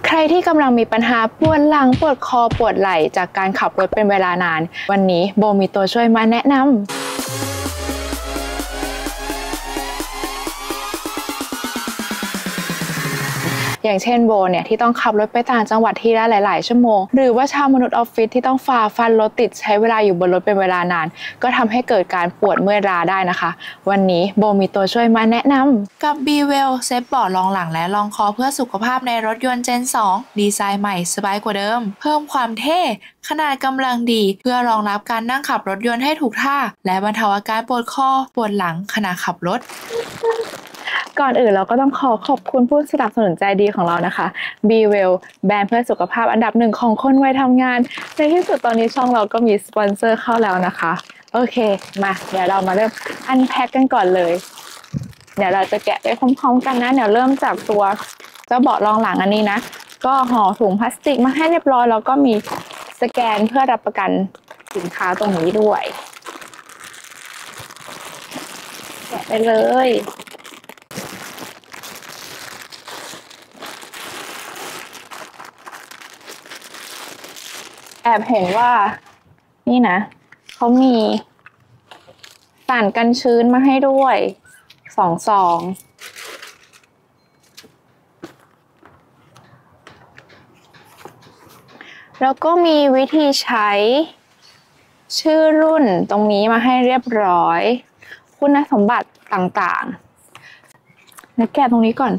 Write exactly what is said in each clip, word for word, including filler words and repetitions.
ใครที่กำลังมีปัญหาปวดหลังปวดคอปวดไหล่จากการขับรถเป็นเวลานานวันนี้โบมีตัวช่วยมาแนะนำอย่างเช่นโบเนี่ยที่ต้องขับรถไปต่างจังหวัดที่ละหลายๆชั่วโมงหรือว่าชาวมนุษย์ออฟฟิศที่ต้องฝ่าฟันรถติดใช้เวลาอยู่บนรถเป็นเวลานานก็ทำให้เกิดการปวดเมื่อยราได้นะคะวันนี้โบมีตัวช่วยมาแนะนำกับ บี เวล เซฟเบาะรองหลังและรองคอเพื่อสุขภาพในรถยนต์ เจน สอง ดีไซน์ใหม่สบายกว่าเดิมเพิ่มความเท่ขนาดกำลังดีเพื่อรองรับการนั่งขับรถยนต์ให้ถูกท่าและบรรเทาอาการปวดคอปวดหลังขณะขับรถก่อนอื่นเราก็ต้องขอขอบคุณผู้สนับสนุนใจดีของเรานะคะ บี เวล แบรนด์เพื่อสุขภาพอันดับหนึ่งของคนวัยทำงานในที่สุดตอนนี้ช่องเราก็มีสปอนเซอร์เข้าแล้วนะคะโอเคมาเดี๋ยวเรามาเริ่มอันแพ็คกันก่อนเลยเดี๋ยวเราจะแกะไปพร้อมๆกันนะเดี๋ยวเริ่มจากตัวเจ้าเบาะรองหลังอันนี้นะก็ห่อถุงพลาสติกมาให้เรียบร้อยแล้วก็มีสแกนเพื่อรับประกันสินค้าตรงนี้ด้วยแกะไปเลยแอบเห็นว่านี่นะเขามีสารกันชื้นมาให้ด้วยสองซองแล้วก็มีวิธีใช้ชื่อรุ่นตรงนี้มาให้เรียบร้อยคุณสมบัติต่างๆแล้วแกะตรงนี้ก่อน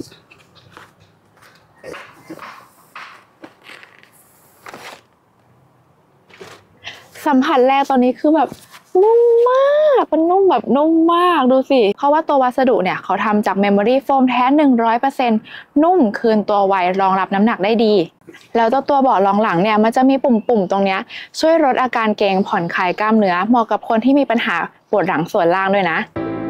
สัมผัสแรกตอนนี้คือแบบนุ่มมากมันนุ่มแบบนุ่มมากดูสิเพราะว่าตัววัสดุเนี่ยเขาทำจากเมมโมรี่โฟมแท้ หนึ่งร้อยเปอร์เซ็นต์ นุ่มคืนตัวไวรองรับน้ำหนักได้ดีแล้วตัวตัวเบาะรองหลังเนี่ยมันจะมีปุ่มๆตรงเนี้ยช่วยลดอาการเกร็งผ่อนคลายกล้ามเนื้อเหมาะกับคนที่มีปัญหาปวดหลังส่วนล่างด้วยนะ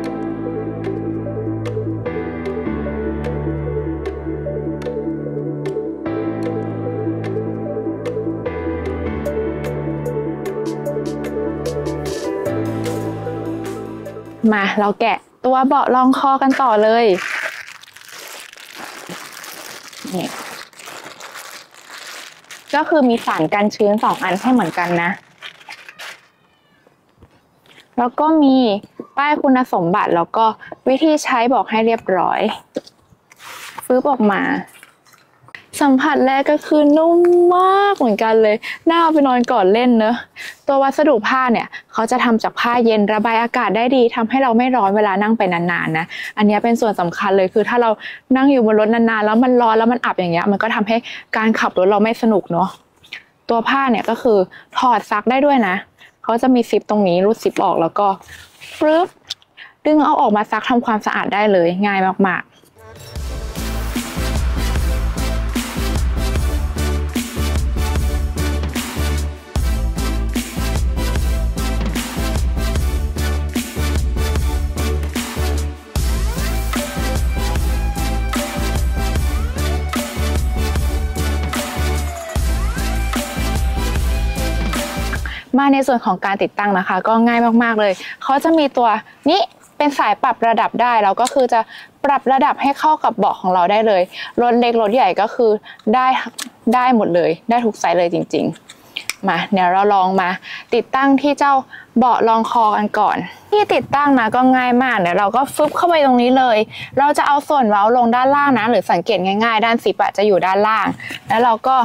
มาเราแกะตัวเบาะรองคอกันต่อเลยนี่ก็คือมีสารกันชื้นสองอันให้เหมือนกันนะแล้วก็มีป้ายคุณสมบัติแล้วก็วิธีใช้บอกให้เรียบร้อยฟื้นออกมาสัมผัสแรกก็คือนุ่มมากเหมือนกันเลยน่าเอาไปนอนก่อนเล่นเนอะตัววัสดุผ้าเนี่ยเขาจะทำจากผ้าเย็นระบายอากาศได้ดีทำให้เราไม่ร้อนเวลานั่งไปนานๆนะอันนี้เป็นส่วนสำคัญเลยคือถ้าเรานั่งอยู่บนรถนานๆแล้วมันร้อนแล้วมันอับอย่างเงี้ยมันก็ทำให้การขับรถเราไม่สนุกเนาะตัวผ้าเนี่ยก็คือถอดซักได้ด้วยนะเขาจะมีซิปตรงนี้รูดซิปออกแล้วก็ปึ๊บดึงเอาออกมาซักทำความสะอาดได้เลยง่ายมากๆมาในส่วนของการติดตั้งนะคะก็ง่ายมากๆเลยเขาจะมีตัวนี้เป็นสายปรับระดับได้แล้วก็คือจะปรับระดับให้เข้ากับเบาะของเราได้เลยรถเล็กรถใหญ่ก็คือได้ได้หมดเลยได้ทุกไซส์เลยจริงๆมาเดี๋ยวเราลองมาติดตั้งที่เจ้าเบาะรองคอกันก่อนที่ติดตั้งนะก็ง่ายมากเดี๋ยวเราก็ฟึบเข้าไปตรงนี้เลยเราจะเอาส่วนเว้าลงด้านล่างนะหรือสังเกตง่ายๆด้านซิปจะอยู่ด้านล่างแล้วเราก็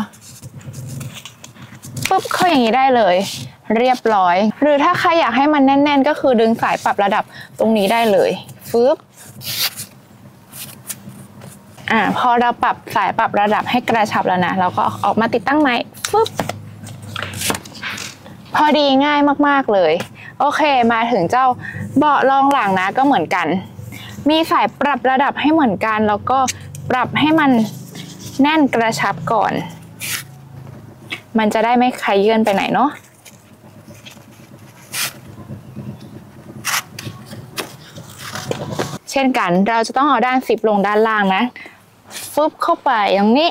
ปึ๊บเข้าอย่างนี้ได้เลยเรียบร้อยหรือถ้าใครอยากให้มันแน่นๆก็คือดึงสายปรับระดับตรงนี้ได้เลยฟึบอ่าพอเราปรับสายปรับระดับให้กระชับแล้วนะเราก็ออกมาติดตั้งใหม่ฟึบพอดีง่ายมากๆเลยโอเคมาถึงเจ้าเบาะรองหลังนะก็เหมือนกันมีสายปรับระดับให้เหมือนกันแล้วก็ปรับให้มันแน่นกระชับก่อนมันจะได้ไม่ขยื่นไปไหนเนาะเช่นกันเราจะต้องเอาด้านซิปลงด้านล่างนะฟึบเข้าไปอย่างนี้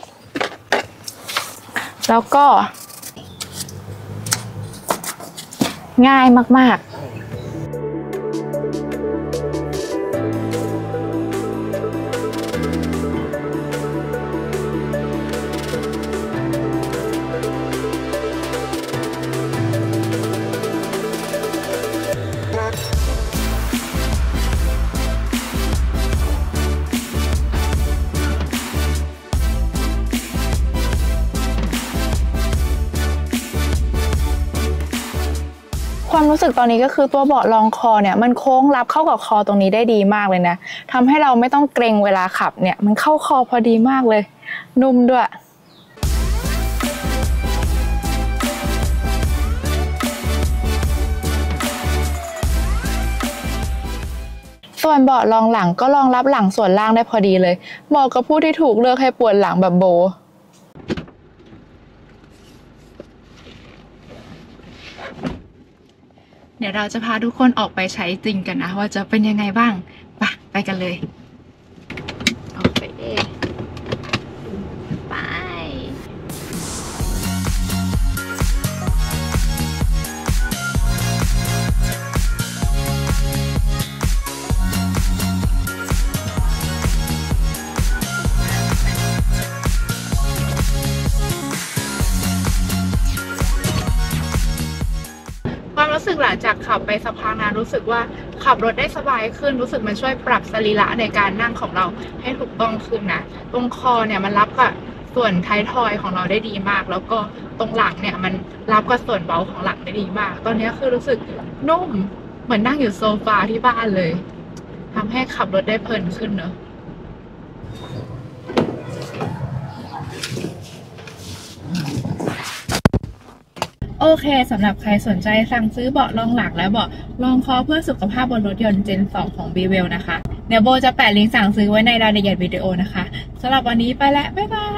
แล้วก็ง่ายมากๆความรู้สึกตอนนี้ก็คือตัวเบาะรองคอเนี่ยมันโค้งรับเข้ากับคอตรงนี้ได้ดีมากเลยนะทำให้เราไม่ต้องเกรงเวลาขับเนี่ยมันเข้าคอพอดีมากเลยนุ่มด้วยส่วนเบาะรองหลังก็รองรับหลังส่วนล่างได้พอดีเลยเหมาะกับผู้ที่ถูกเลือกให้ปวดหลังแบบโบเดี๋ยวเราจะพาทุกคนออกไปใช้จริงกันนะว่าจะเป็นยังไงบ้างไปไปกันเลยโอเคไปความรู้สึกหลังจากขับไปสักพักนะรู้สึกว่าขับรถได้สบายขึ้นรู้สึกมันช่วยปรับสรีระในการนั่งของเราให้ถูกต้องขึ้นนะตรงคอเนี่ยมันรับกับส่วนท้ายทอยของเราได้ดีมากแล้วก็ตรงหลังเนี่ยมันรับกับส่วนเบาของหลังได้ดีมากตอนนี้คือรู้สึกนุ่มเหมือนนั่งอยู่โซฟาที่บ้านเลยทำให้ขับรถได้เพลินขึ้นเนอะโอเคสำหรับใครสนใจสั่งซื้อเบาะรองหลังและเบาะรองคอเพื่อสุขภาพบนรถยนต์ เจน สอง ของ บี เวล นะคะเดี๋ยวโบจะแปะลิงก์สั่งซื้อไว้ในรายละเอียดวิดีโอนะคะสำหรับวันนี้ไปแล้วบ๊ายบาย